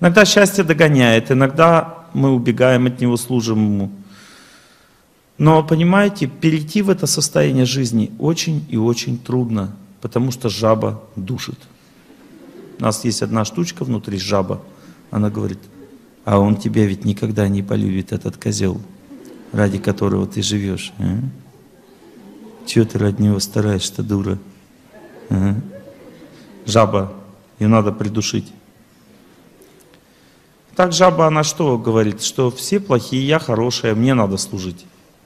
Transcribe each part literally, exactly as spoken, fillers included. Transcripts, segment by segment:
Иногда счастье догоняет, иногда мы убегаем от него, служим ему. Но, понимаете, перейти в это состояние жизни очень и очень трудно, потому что жаба душит. У нас есть одна штучка внутри, жаба. Она говорит: а он тебя ведь никогда не полюбит, этот козел, ради которого ты живешь. А? Чего ты ради него стараешься, дура? Ага. Жаба, ее надо придушить. Так жаба, она что говорит? Что все плохие, я хорошая, мне надо служить.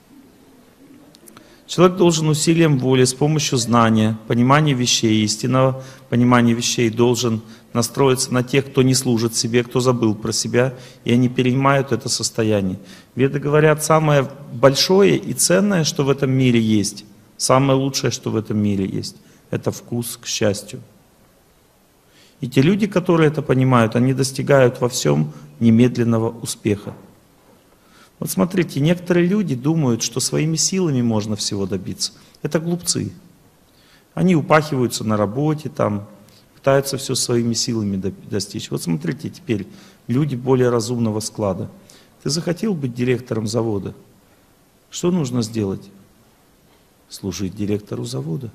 Человек должен усилием воли, с помощью знания, понимания вещей, истинного понимания вещей, должен настроиться на тех, кто не служит себе, кто забыл про себя, и они перенимают это состояние. Веды говорят, самое большое и ценное, что в этом мире есть, самое лучшее, что в этом мире есть, это вкус к счастью. И те люди, которые это понимают, они достигают во всем немедленного успеха. Вот смотрите, некоторые люди думают, что своими силами можно всего добиться. Это глупцы. Они упахиваются на работе, там, пытаются все своими силами достичь. Вот смотрите теперь, люди более разумного склада. Ты захотел быть директором завода? Что нужно сделать? Служить директору завода.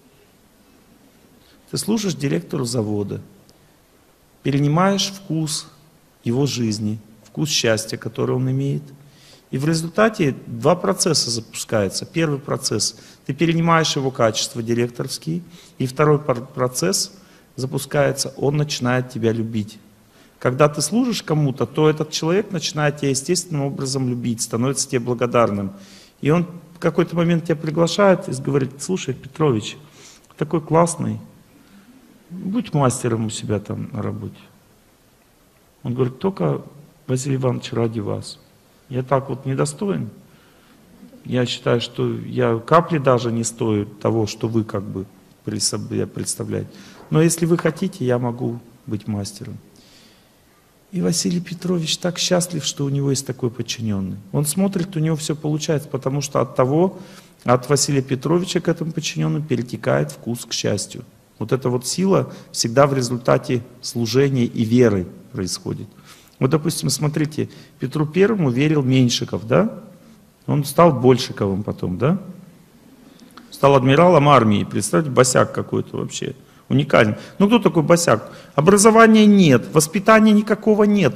Ты служишь директору завода, перенимаешь вкус его жизни, вкус счастья, который он имеет. И в результате два процесса запускаются. Первый процесс — ты перенимаешь его качества директорские, и второй процесс запускается, он начинает тебя любить. Когда ты служишь кому-то, то этот человек начинает тебя естественным образом любить, становится тебе благодарным. И он в какой-то момент тебя приглашает и говорит: слушай, Петрович, такой классный, будь мастером у себя там на работе. Он говорит: только, Василий Иванович, ради вас. Я так вот недостоин. Я считаю, что я капли даже не стою того, что вы как бы представляете. Но если вы хотите, я могу быть мастером. И Василий Петрович так счастлив, что у него есть такой подчиненный. Он смотрит, у него все получается, потому что от того, от Василия Петровича к этому подчиненному перетекает вкус к счастью. Вот эта вот сила всегда в результате служения и веры происходит. Вот, допустим, смотрите, Петру Первому верил Меньшиков, да? Он стал Большиковым потом, да? Стал адмиралом армии. Представьте, босяк какой-то вообще. Уникальный. Ну кто такой босяк? Образования нет, воспитания никакого нет.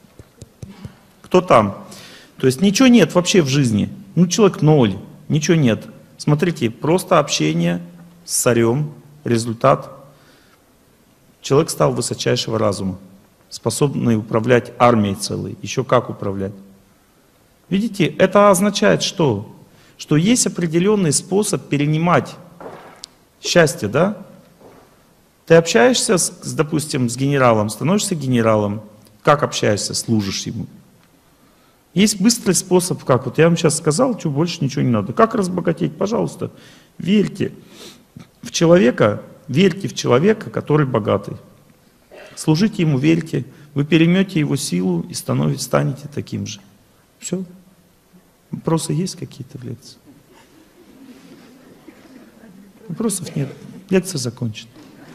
Кто там? То есть ничего нет вообще в жизни. Ну человек ноль, ничего нет. Смотрите, просто общение с царем, результат. Человек стал высочайшего разума, способный управлять армией целой. Еще как управлять. Видите, это означает что? Что есть определенный способ перенимать счастье, да? Ты общаешься, с, допустим, с генералом, становишься генералом. Как общаешься? Служишь ему. Есть быстрый способ, как вот я вам сейчас сказал, что больше ничего не надо. Как разбогатеть? Пожалуйста, верьте в человека, верьте в человека, который богатый. Служите ему, верьте, вы переймете его силу и становитесь, станете таким же. Все. Вопросы есть какие-то в лекции? Вопросов нет. Лекция закончена.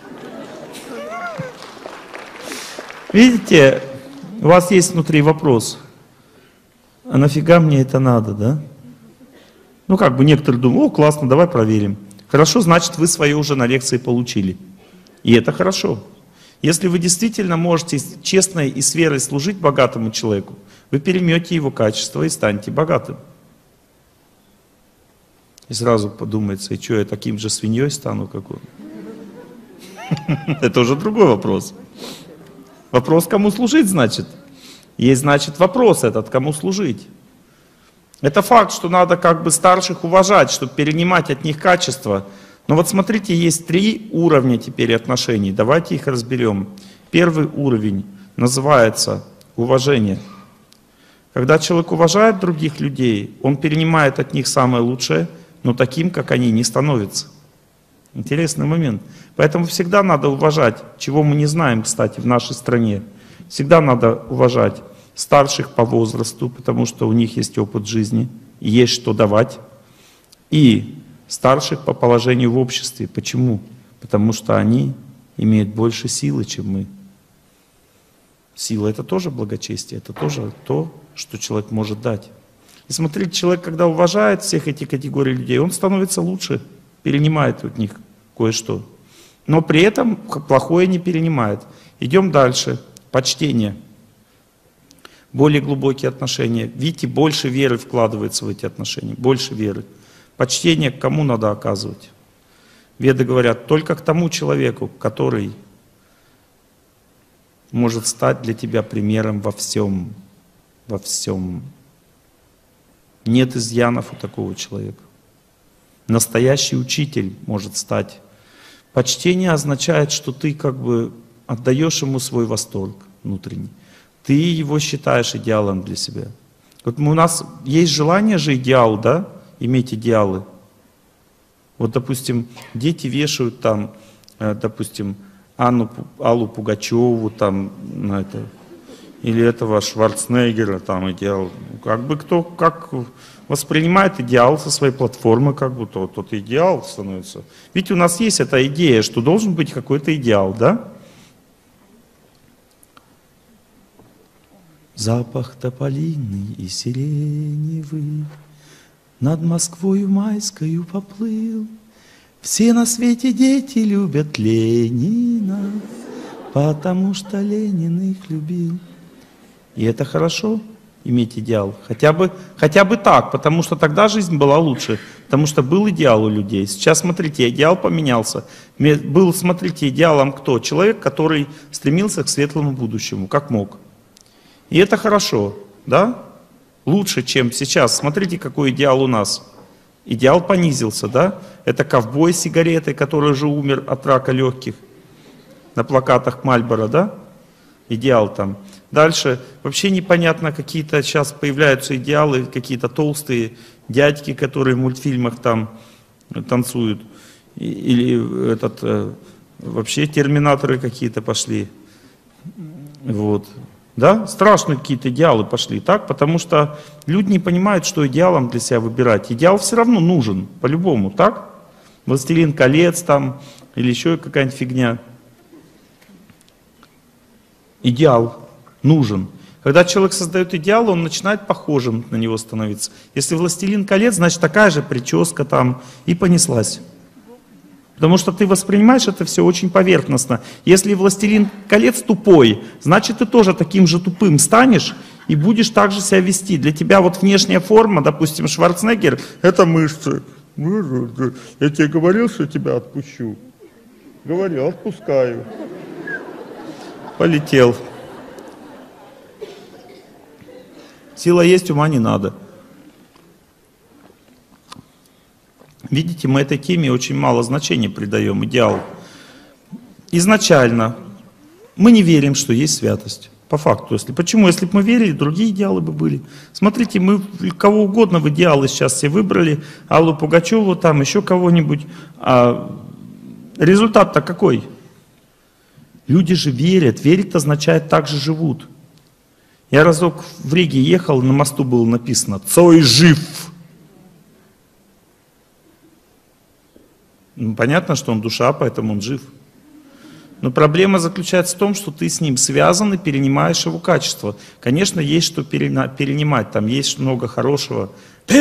Видите, у вас есть внутри вопрос. А нафига мне это надо, да? Ну как бы некоторые думают: о, классно, давай проверим. Хорошо, значит, вы свое уже на лекции получили. И это хорошо. Если вы действительно можете честно и с верой служить богатому человеку, вы переймете его качество и станете богатым. И сразу подумается: и что, я таким же свиньей стану, как он? Это уже другой вопрос. Вопрос, кому служить, значит. Есть, значит, вопрос этот, кому служить. Это факт, что надо как бы старших уважать, чтобы перенимать от них качества. Но вот смотрите, есть три уровня теперь отношений. Давайте их разберем. Первый уровень называется уважение. Когда человек уважает других людей, он перенимает от них самое лучшее, но таким, как они, не становится. Интересный момент. Поэтому всегда надо уважать, чего мы не знаем, кстати, в нашей стране. Всегда надо уважать старших по возрасту, потому что у них есть опыт жизни, и есть что давать. И старших по положению в обществе. Почему? Потому что они имеют больше силы, чем мы. Сила — это тоже благочестие, это тоже то, что человек может дать. И смотрите, человек, когда уважает всех этих категорий людей, он становится лучше, перенимает от них кое-что. Но при этом плохое не перенимает. Идем дальше. Почтение. Более глубокие отношения. Видите, больше веры вкладывается в эти отношения, больше веры. Почтение к кому надо оказывать? Веды говорят, только к тому человеку, который может стать для тебя примером во всем. Во всем. Нет изъянов у такого человека. Настоящий учитель может стать. Почтение означает, что ты как бы отдаешь ему свой восторг внутренний. Ты его считаешь идеалом для себя. Вот у нас есть желание же идеал, да? Иметь идеалы. Вот, допустим, дети вешают там, допустим, Анну, Аллу Пугачеву там, на это, или этого Шварценеггера там идеал. Как бы кто как воспринимает идеал со своей платформы, как бы то, тот идеал становится. Ведь у нас есть эта идея, что должен быть какой-то идеал, да? Запах тополиный и сиреневый над Москвою майскою поплыл. Все на свете дети любят Ленина, потому что Ленин их любил. И это хорошо, иметь идеал. Хотя бы, хотя бы так, потому что тогда жизнь была лучше. Потому что был идеал у людей. Сейчас, смотрите, идеал поменялся. Был, смотрите, идеалом кто? Человек, который стремился к светлому будущему, как мог. И это хорошо, да? Лучше, чем сейчас. Смотрите, какой идеал у нас. Идеал понизился, да? Это ковбой с сигаретой, который уже умер от рака легких. На плакатах Мальборо, да? Идеал там. Дальше вообще непонятно, какие-то сейчас появляются идеалы, какие-то толстые дядьки, которые в мультфильмах там танцуют. Или этот, вообще терминаторы какие-то пошли. Вот. Да? Страшные какие-то идеалы пошли, так? Потому что люди не понимают, что идеалом для себя выбирать. Идеал все равно нужен, по-любому, так? «Властелин колец» там, или еще какая-нибудь фигня. Идеал нужен. Когда человек создает идеал, он начинает похожим на него становиться. Если «Властелин колец», значит такая же прическа там, и понеслась. Потому что ты воспринимаешь это все очень поверхностно. Если «Властелин колец» тупой, значит ты тоже таким же тупым станешь и будешь так же себя вести. Для тебя вот внешняя форма, допустим, Шварценеггер, это мышцы. Я тебе говорил, что тебя отпущу. Говорил, отпускаю. Полетел. Сила есть, ума не надо. Видите, мы этой теме очень мало значения придаем, идеалу. Изначально мы не верим, что есть святость. По факту. Если, почему? Если бы мы верили, другие идеалы бы были. Смотрите, мы кого угодно в идеалы сейчас все выбрали. Аллу Пугачеву, там еще кого-нибудь. А результат-то какой? Люди же верят. Верить означает так же живут. Я разок в Риге ехал, на мосту было написано «Цой жив». Ну, понятно, что он душа, поэтому он жив. Но проблема заключается в том, что ты с ним связан и перенимаешь его качество. Конечно, есть что перенимать, там есть много хорошего.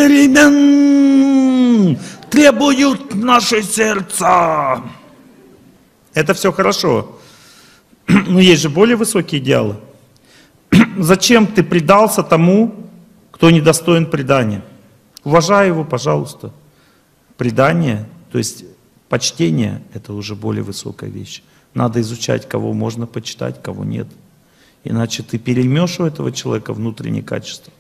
Перемен требуют наши сердца. Это все хорошо. Но есть же более высокие идеалы. Зачем ты предался тому, кто недостоин предания? Уважай его, пожалуйста. Предание, то есть почтение, это уже более высокая вещь. Надо изучать, кого можно почитать, кого нет. Иначе ты переймешь у этого человека внутренние качества.